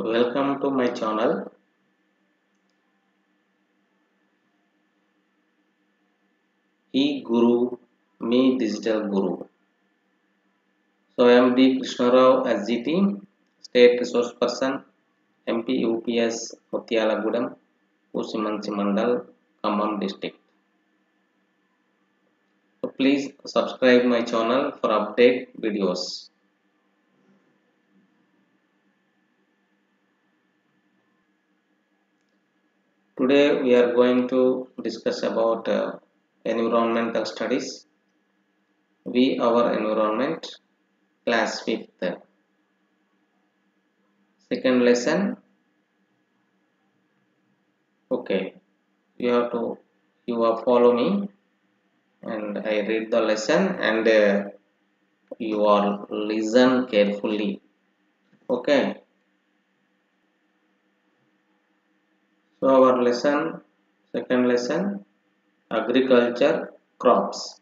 Welcome to my channel. E-Guru, me Digital Guru. So I am D. Krishnarao SGT, State Resource Person, MP UPS Mutyalagudam, Pusimanchi Mandal, Khammam District. So please subscribe my channel for update videos. Today we are going to discuss about environmental studies. We our environment, class 5th. Second lesson. Okay, you are follow me and I read the lesson and you all listen carefully. Okay, so our lesson, second lesson, agriculture crops.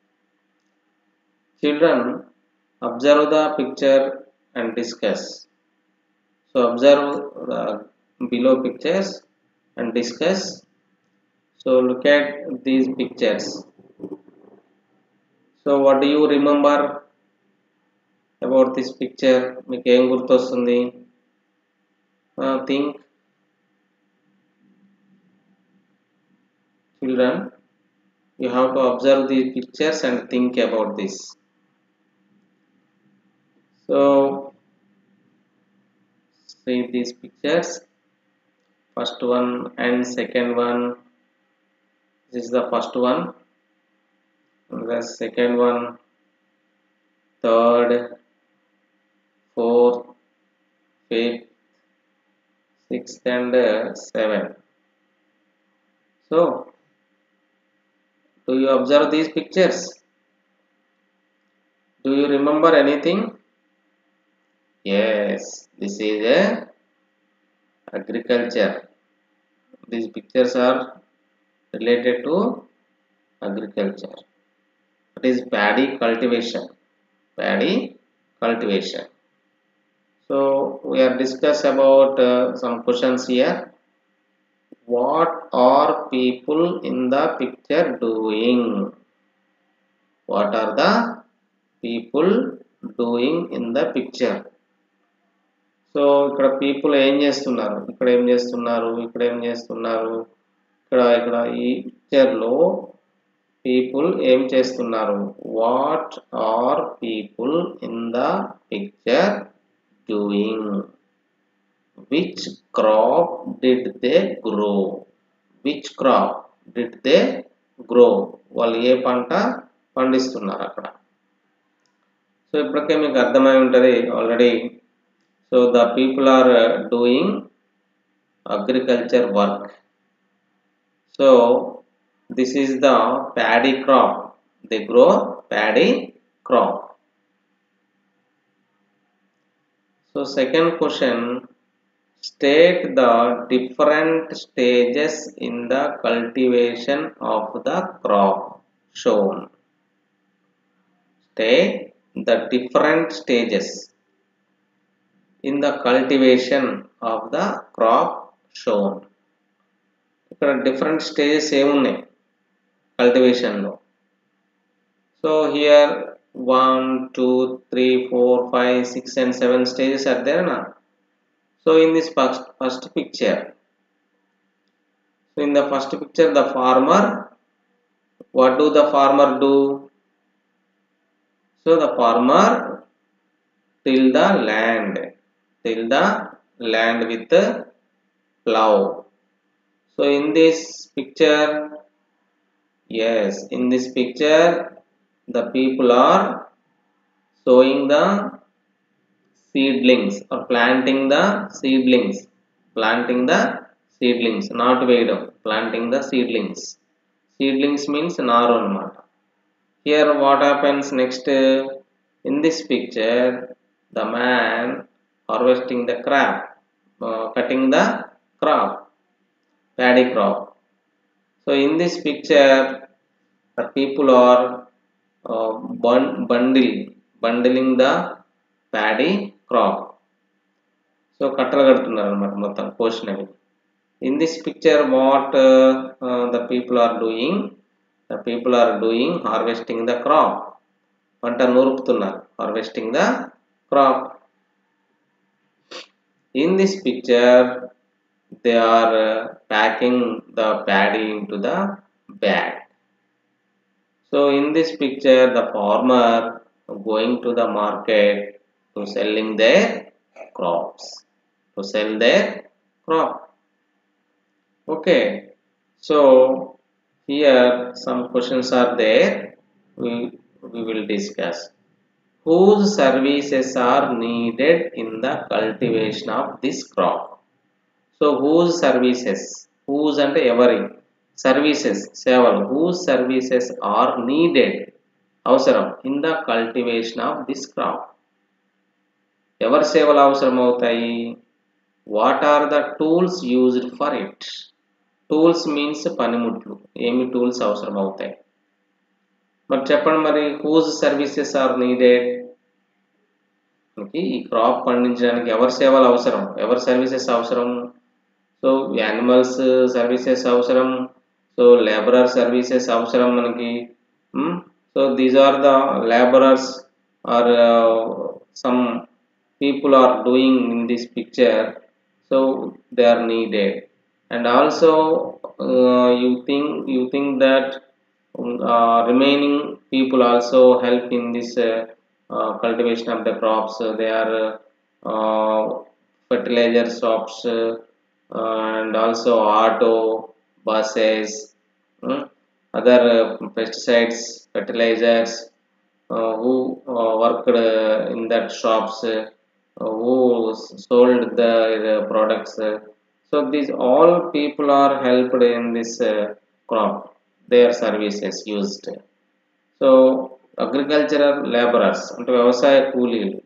Children, observe the picture and discuss. So observe the below pictures and discuss. So look at these pictures. So what do you remember about this picture? మీకు ఏం గుర్తొస్తుంది? Think, children, you have to observe these pictures and think about this. So see these pictures, first one and second one. This is the first one, the second one, third, fourth, fifth, sixth and seventh. So do you observe these pictures? Do you remember anything? Yes, this is a agriculture. These pictures are related to agriculture. It is paddy cultivation. Paddy cultivation. So we are discuss about some questions here. What are people in the picture doing? What are the people doing in the picture? So ఇక్కడ people ఏం చేస్తున్నారు, ఇక్కడ ఏం చేస్తున్నారు, ఇక్కడ ఏం చేస్తున్నారు, ఇక్కడ ఈ పిక్చర్లో పీపుల్ ఏం చేస్తున్నారు? What are people in the picture doing? Which crop did they grow? Which crop did they grow? వాళ్ళు ఏ పంట పండిస్తున్నారు అక్కడ? సో ఇప్పటికే మీకు అర్థమై ఉంటుంది already. So the people are doing agriculture work. So this is the paddy crop. They grow paddy crop. So second question, state the different stages in the cultivation of the crop shown. State the different stages in the cultivation of the crop shown. ఇక్కడ different stages ఏమున్నాయి కల్టివేషన్లో? So here 1 2 3 4 5 6 and 7 stages are there na. So in this first picture, so in the first picture the farmer, what do the farmer do? So the farmer till the land with the plow. So in this picture, yes, in this picture the people are sowing the seedlings or planting the seedlings, not వేయడం, planting the seedlings. Seedlings means నారు అన్నమాట. Here what happens next? In this picture the man harvesting the crop, cutting the crop, paddy crop. So in this picture the people are bundling the paddy crop. సో కట్టలు కడుతున్నారు అనమాట మొత్తం కోసినవి. In this picture what the people are doing? The people are doing harvesting the crop. పంట నూరుపుతున్నారు, harvesting the crop. In this picture they are packing the paddy into the bag. So in this picture the farmer going to the market to selling their crops, to sell their crop. Okay, so here some questions are there, we will discuss. Whose services are needed in the cultivation of this crop? So whose services, whose అంటే ఎవరి, services సేవలు, whose services are needed అవసరం in the cultivation of this crop. ఎవరి సేవలు అవసరం అవుతాయి? What are the tools used for it? Tools means పనిముట్లు. ఏమి టూల్స్ అవసరం అవుతాయి? మరి చెప్పండి, మరి whose services are needed? మనకి ఈ క్రాప్ పండించడానికి ఎవరి సేవలు అవసరం, ఎవరి సర్వీసెస్ అవసరం? సో యానిమల్స్ సర్వీసెస్ అవసరం, సో లేబరర్ సర్వీసెస్ అవసరం మనకి. So these are the labourers are some people are doing in this picture. So they are needed. And also you think that remaining people also help in this cultivation of the crops. They are fertilizer shops and also auto, buses, other pesticides, fertilizers, who worked in that shops, who sold the products. So these all people are helped in this crop, their services used. So agricultural laborers అంటే వ్యవసాయ కూలీలు,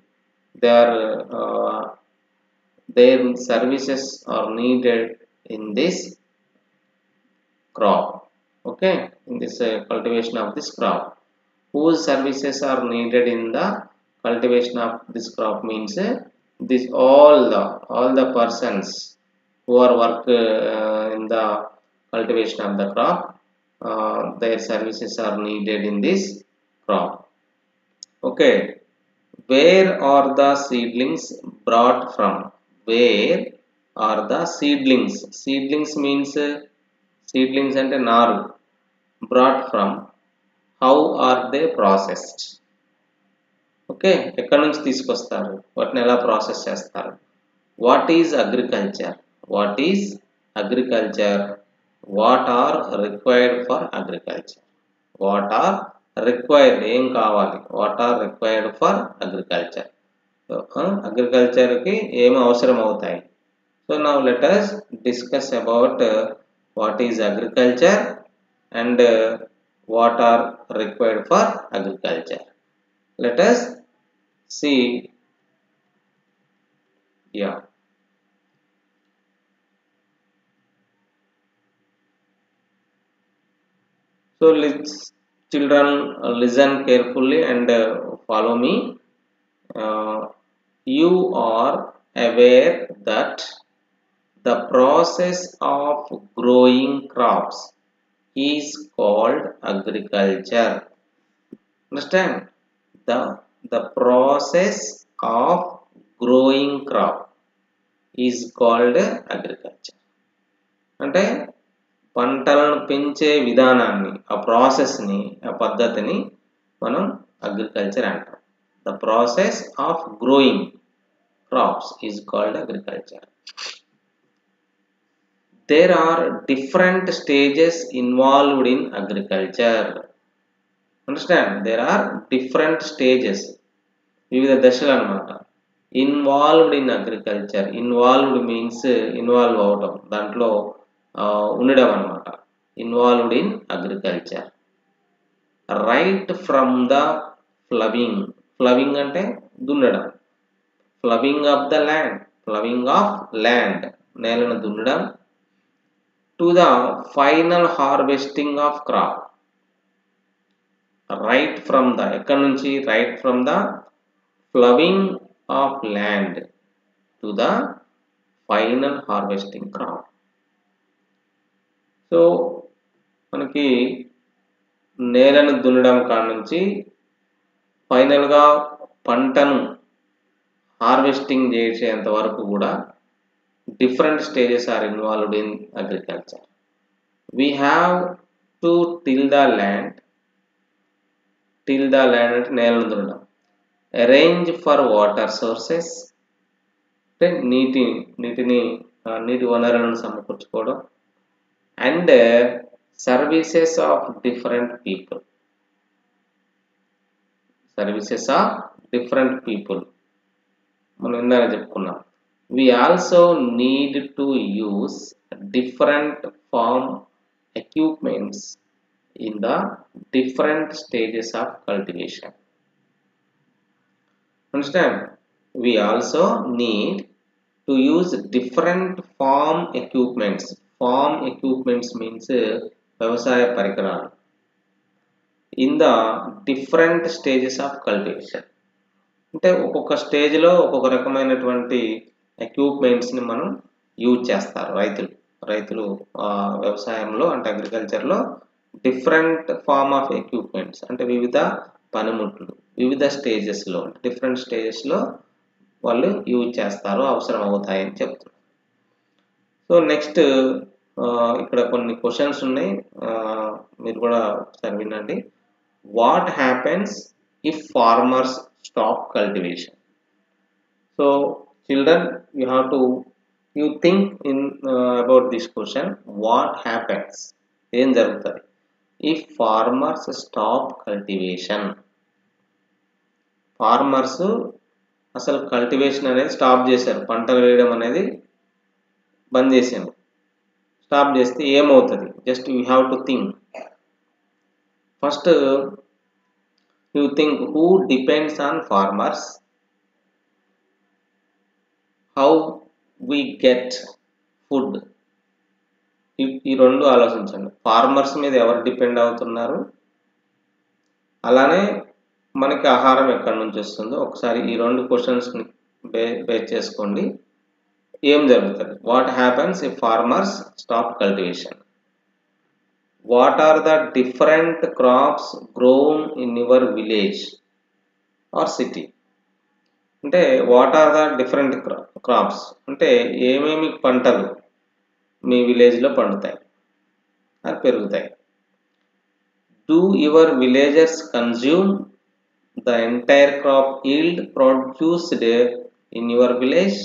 their services are needed in this crop. Okay, in this cultivation of this crop. Whose services are needed in the cultivation of this crop means this all the persons who are work in the cultivation of the crop, their services are needed in this crop. Okay, where are the seedlings brought from? Where are the seedlings? Seedlings means seedlings అంటే నారు. Brought from, how are they processed? Okay, ఎక్కడి నుంచి తీసుకొస్తారు, వాటిని ఎలా process చేస్తారు? What is agriculture? What is agriculture? What are required for agriculture? What are required, ఏం కావాలి? What are required for agriculture? అగ్రికల్చర్కి ఏం అవసరం అవుతాయి? So now let us discuss about what is agriculture and what are required for agriculture. Let us see. Yeah, so let's children listen carefully and follow me. You are aware that the process of growing crops is called agriculture. Understand? The process of growing crop is called agriculture. అంటే పంటలను పెంచే విధానాన్ని, ఆ ప్రాసెస్ని, ఆ పద్ధతిని మనం agriculture అంటాం. The process of growing crops is called agriculture. There are different stages involved in agriculture. Understand? There are different stages, వివిధ దశలు అన్నమాట. Involved in agriculture. Involved means involve అవటం, దాంట్లో ఉండడం అన్నమాట. Involved in agriculture. Right from the ploughing. Ploughing అంటే దున్నడం. Ploughing of the land. Ploughing of land, నేలను దున్నడం. To the final harvesting of crop. Right from the, ఎక్కడి నుంచి? Right from the ploughing of land to the final harvesting crop. So మనకి నేలను దున్నడం కాడ నుంచి ఫైనల్గా పంటను హార్వెస్టింగ్ చేసేంత వరకు కూడా different stages are involved in agriculture. We have to till the land అంటే నేలను దున్నడం, arrange for water sources అంటే నీటి వనరులను సమకూర్చుకోవడం, and services of different people. మనం ఇందాక చెప్పుకున్నాం. We also need to use different farm equipments in the different stages of cultivation. Understand? We also need to use different farm equipments. Farm equipments means వ్యవసాయ పరికరాలు in the different stages of cultivation. అంటే ఒక్కొక్క స్టేజ్లో ఒక్కొక్క రకమైనటువంటి ఎక్విప్మెంట్స్ని మనం use చేస్తారు రైతులు వ్యవసాయంలో అంటే అగ్రికల్చర్లో డిఫరెంట్ ఫార్మ్ ఆఫ్ ఎక్విప్మెంట్స్ అంటే వివిధ పనిముట్లు వివిధ స్టేజెస్లో డిఫరెంట్ స్టేజెస్లో వాళ్ళు యూజ్ చేస్తారు, అవసరం అవుతాయని చెప్తున్నారు. సో నెక్స్ట్ ఇక్కడ కొన్ని క్వశ్చన్స్ ఉన్నాయి, మీరు కూడా ఒకసారి వినండి. What happens if farmers stop cultivation? So children, you think in about this question. What happens? ఏం జరుగుతుంది if farmers stop cultivation? Farmers అసలు కల్టివేషన్ అనేది స్టాప్ చేశారు, పంటలు వేయడం అనేది బంద్ చేశారు. స్టాప్ చేస్తే ఏమవుతుంది? Just you have to think. First you think who depends on farmers, how we get food. ఈ రెండు ఆలోచించండి. ఫార్మర్స్ మీద ఎవరు డిపెండ్ అవుతున్నారు, అలానే మనకి ఆహారం ఎక్కడి నుంచి వస్తుందో ఒకసారి ఈ రెండు క్వశ్చన్స్ని బేస్ చేసుకోండి. ఏం జరుగుతుంది? What happens if farmers stop cultivation? What are the different crops grown in your village or city? అంటే what are the different crops అంటే ఏమేమి పంటలు మీ విలేజ్లో పండుతాయి, అది పెరుగుతాయి. Do your villagers consume the entire crop yield produced in your village?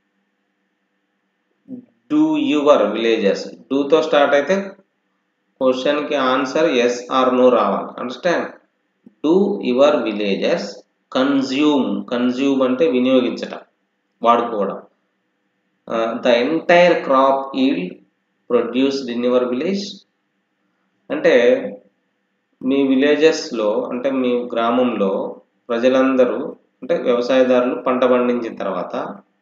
Do your villagers, డూతో స్టార్ట్ అయితే క్వశ్చన్కి ఆన్సర్ ఎస్ ఆర్ నో రావాలి. Understand? Do your villagers consume అంటే వినియోగించటం, వాడుకోవడం. The entire crop yield produced in your village అంటే మీ విలేజెస్లో అంటే మీ గ్రామంలో ప్రజలందరూ అంటే వ్యవసాయదారులు పంట పండించిన తర్వాత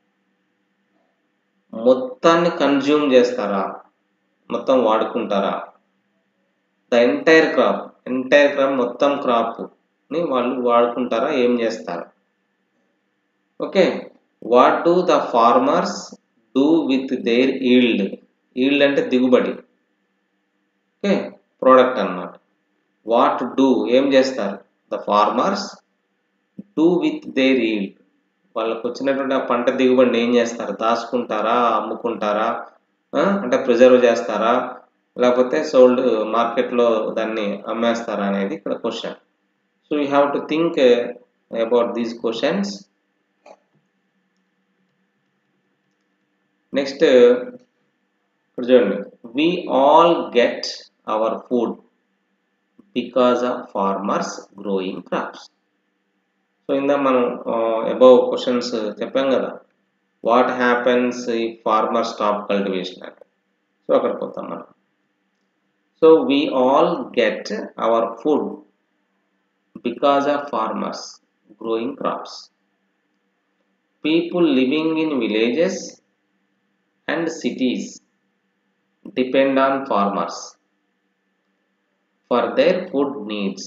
మొత్తాన్ని కన్జ్యూమ్ చేస్తారా, మొత్తం వాడుకుంటారా? ద ఎంటైర్ క్రాప్ మొత్తం క్రాప్ని వాళ్ళు వాడుకుంటారా, ఏం చేస్తారు? Okay. What do the farmers do with their yield అంటే దిగుబడి, ఓకే, ప్రోడక్ట్ అన్నమాట. వాట్ డూ ఏం చేస్తారు? The farmers do with their yield, వాళ్ళకు వచ్చినటువంటి ఆ పంట దిగుబడిని ఏం చేస్తారు? దాచుకుంటారా, అమ్ముకుంటారా, అంటే ప్రిజర్వ్ చేస్తారా, లేకపోతే సోల్డ్ మార్కెట్లో దాన్ని అమ్మేస్తారా అనేది ఇక్కడ question. So you have to think about these questions. Next ఇక్కడ చూడండి. We all get our food because of farmers growing crops. So ఇందా మనం అబౌవ్ క్వశ్చన్స్ చెప్పాం కదా, what happens if farmer stop cultivation అంటే. సో అక్కడికి పోతాం మనం. So we all get our food because of farmers growing crops. People living in villages and cities depend on farmers for their food needs.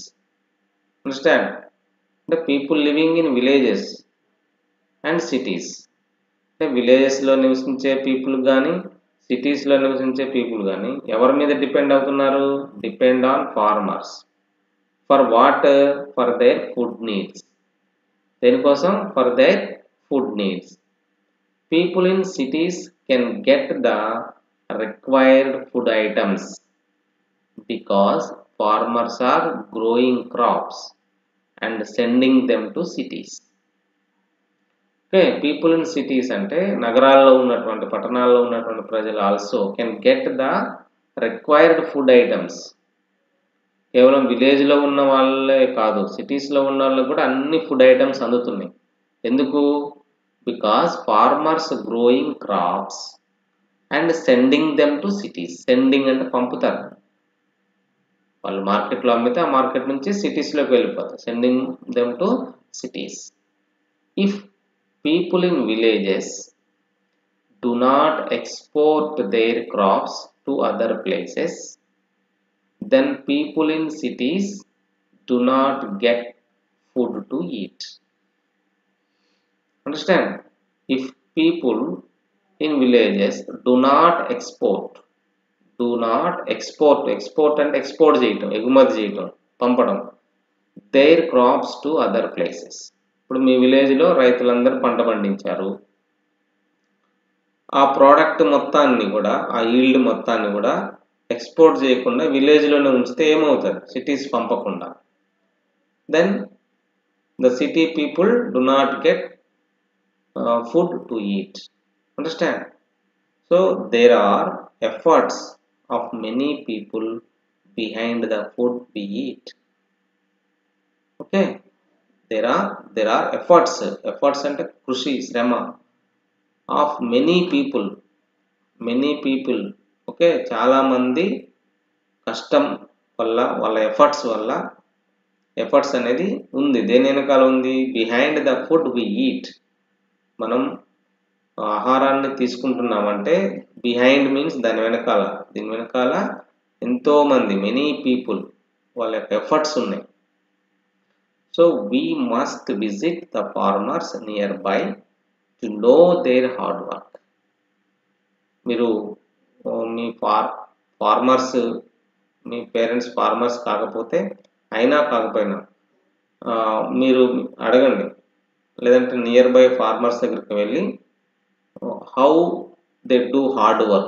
Understand? The people living in villages and cities అంటే విలేజెస్లో నివసించే people కానీ సిటీస్లో నివసించే people కానీ ఎవరి మీద depend అవుతున్నారు? Depend on farmers. For what? For their food needs. దేనికోసం? For their food needs. People in cities can get the required food items because farmers are growing crops and sending them to cities. Okay, people in cities అంటే నగరాల్లో ఉన్నటువంటి పట్టణాల్లో ఉన్నటువంటి ప్రజలు also can get the required food items. కేవలం విలేజ్లో ఉన్న వాళ్ళే కాదు, సిటీస్లో ఉన్న వాళ్ళకి కూడా అన్ని ఫుడ్ ఐటమ్స్ అందుతున్నాయి. ఎందుకు? Because farmers growing crops and sending them to cities. Sending అంటే పంపుతారు. వాళ్ళు మార్కెట్లో అమ్మితే ఆ మార్కెట్ నుంచి సిటీస్లోకి వెళ్ళిపోతారు. Sending them to cities. If people in villages do not export their crops to other places, then people in cities do not get food to eat. Understand? If people in villages do not export అంటే export చేయటం, ఎగుమతి చేయటం, పంపడం, their crops to other places. ఇప్పుడు మీ విలేజ్లో రైతులందరూ పంట పండించారు. ఆ ప్రోడక్ట్ మొత్తాన్ని కూడా, ఆ ఈల్డ్ మొత్తాన్ని కూడా ఎక్స్పోర్ట్ చేయకుండా విలేజ్లోనే ఉంచితే ఏమవుతుంది? సిటీస్ పంపకుండా. Then the city people do not get food to eat. Understand? So there are efforts of many people behind the food we eat. Okay, there are efforts ante krushi, shrama of many people. Okay, చాలా మంది కష్టం వల్ల, వాళ్ళ efforts అనేది ఉంది. దేని వెనకాల ఉంది? Behind the food we eat. మనం ఆహారాన్ని తీసుకుంటున్నామంటే బిహైండ్ మీన్స్ దీని వెనకాల ఎంతో మంది, మెనీ పీపుల్, వాళ్ళ యొక్క ఎఫర్ట్స్ ఉన్నాయి. So we must visit the farmers nearby to know their hard work. మీరు మీ ఫార్మర్స్, మీ పేరెంట్స్ ఫార్మర్స్ కాకపోయినా మీరు అడగండి, లేదంటే నియర్ బై ఫార్మర్స్ దగ్గరికి వెళ్ళి how they do hard work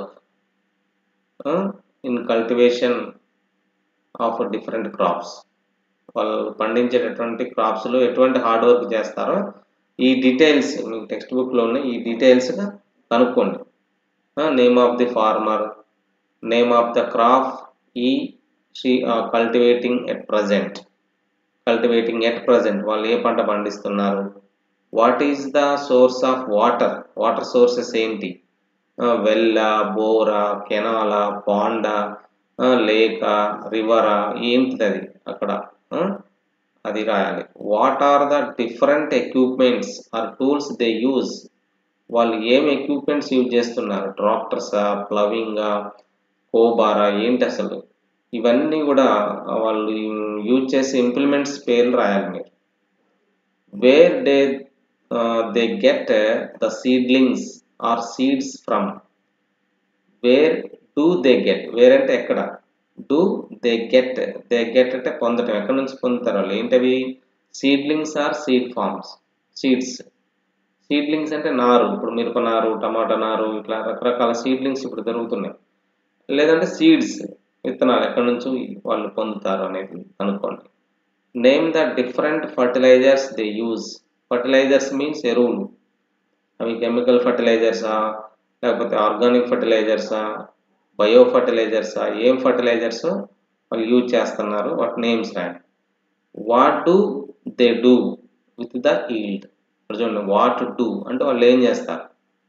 in cultivation of different crops. వాళ్ళు పండించేటటువంటి క్రాప్స్లో ఎటువంటి హార్డ్ వర్క్ చేస్తారో ఈ డీటెయిల్స్ మీకు టెక్స్ట్ బుక్లో ఉన్నాయి. ఈ డీటెయిల్స్ కనుక్కోండి. Name of the farmer, name of the crop she cultivating at present, వాళ్ళు ఏ పంట పండిస్తున్నారు. What is the source of water sources ఏంటి? వెల్లా, బోరా, కెనాలా, పాండా, లేకా, రివరా, ఏంటిది అది అక్కడ అది రాయాలి. What are the different equipments or tools they use. వాళ్ళు ఏం ఎక్విప్మెంట్స్ యూజ్ చేస్తున్నారు? ట్రాక్టర్సా, ప్లవింగా, కోబారా, ఏంటి అసలు? ఇవన్నీ కూడా వాళ్ళు యూజ్ చేసే ఇంప్లిమెంట్స్ పేర్లు రాయాలి మీరు. Where they get the seedlings or seeds from. Where do they get? Where అంటే ఎక్కడ? Do they get అంటే పొందటం. ఎక్కడి నుంచి పొందుతారు వాళ్ళు? ఏంటవి? Seedlings or seed farms. Seedlings అంటే నారు. ఇప్పుడు మిరప నారు, టమాటా నారు, ఇట్లా రకరకాల సీడ్లింగ్స్ ఇప్పుడు దొరుకుతున్నాయి. లేదంటే సీడ్స్, విత్తనాలు ఎక్కడి నుంచి వాళ్ళు పొందుతారు అనేది కనుక్కోండి. Name the different fertilisers they use. Fertilisers means ఎరువులు. అవి కెమికల్ ఫర్టిలైజర్సా, లేకపోతే ఆర్గానిక్ ఫర్టిలైజర్సా, బయో ఫర్టిలైజర్సా, ఏం ఫర్టిలైజర్స్ వాళ్ళు యూజ్ చేస్తున్నారు, వాటి నేమ్స్ రాయండి. What do they do with the yield. ఇప్పుడు చూడండి, వాట్ డూ అంటే వాళ్ళు ఏం చేస్తారు,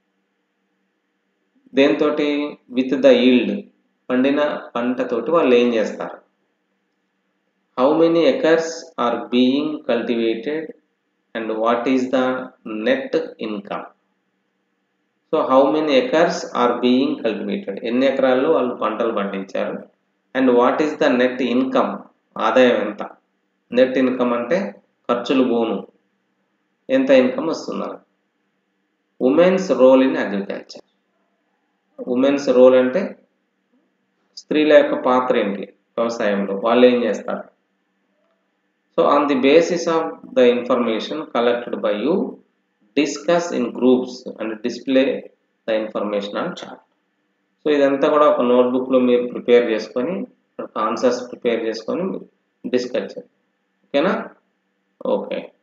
దేంతో? విత్ ద ఈల్డ్, పండిన పంటతోటి వాళ్ళు ఏం చేస్తారు. How many acres are being cultivated and what is the net income. So how many acres are being cultivated, ఎన్ని ఎకరాల్లో వాళ్ళు పంటలు పండించారు, and what is the net income, ఆదాయం ఎంత. నెట్ ఇన్కమ్ అంటే ఖర్చులు పోను ఎంత ఇన్కమ్ వస్తున్నారు. Women's role in agriculture. Women's role అంటే స్త్రీల యొక్క పాత్ర ఏంటి వ్యవసాయంలో, వాళ్ళు ఏం చేస్తారు. So on the basis of the information collected by you, discuss in groups and display the information on chart. సో ఇదంతా కూడా ఒక నోట్బుక్లో మీరు ప్రిపేర్ చేసుకొని ఆన్సర్స్ ప్రిపేర్ చేసుకొని డిస్కస్ చేయండి. ఓకేనా? ఓకే.